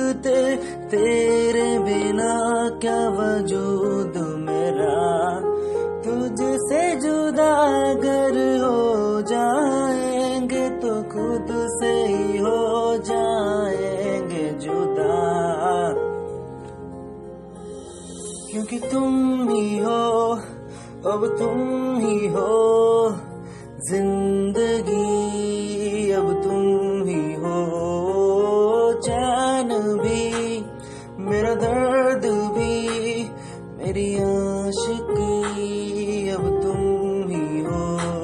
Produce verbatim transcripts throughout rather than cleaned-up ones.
लगते, तेरे बिना क्या वजूद मेरा। तुझसे जुदा अगर हो जाएंगे तो खुद से ही हो जाएंगे जुदा, क्योंकि तुम ही हो, अब तुम ही हो जिंदगी, अब तुम ही हो चैन भी, मेरा दर्द भी, मेरी आशिकी, अब तुम ही हो।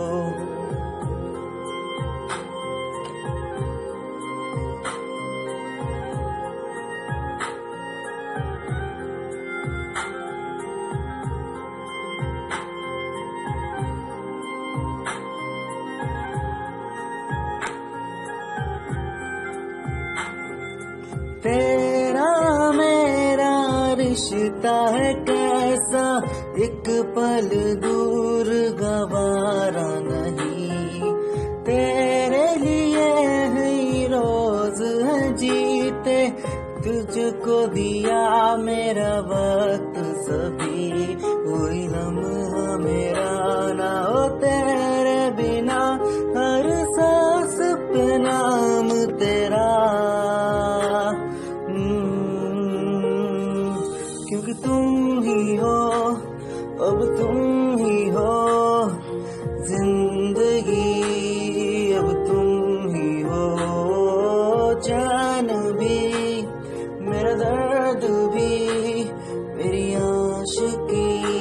तेरा मेरा रिश्ता है कैसा, एक पल दूर गवारा नहीं। तेरे लिए ही रोज है जीते, तुझको दिया मेरा वक्त सभी, कोई लम्हा मेरा ना हो तेरे बिना, हर सांस पे नाम तेरा, क्योंकि तुम ही हो, अब तुम ही हो जिंदगी, अब तुम ही हो चैन भी, मेरा दर्द भी, मेरी आशिकी।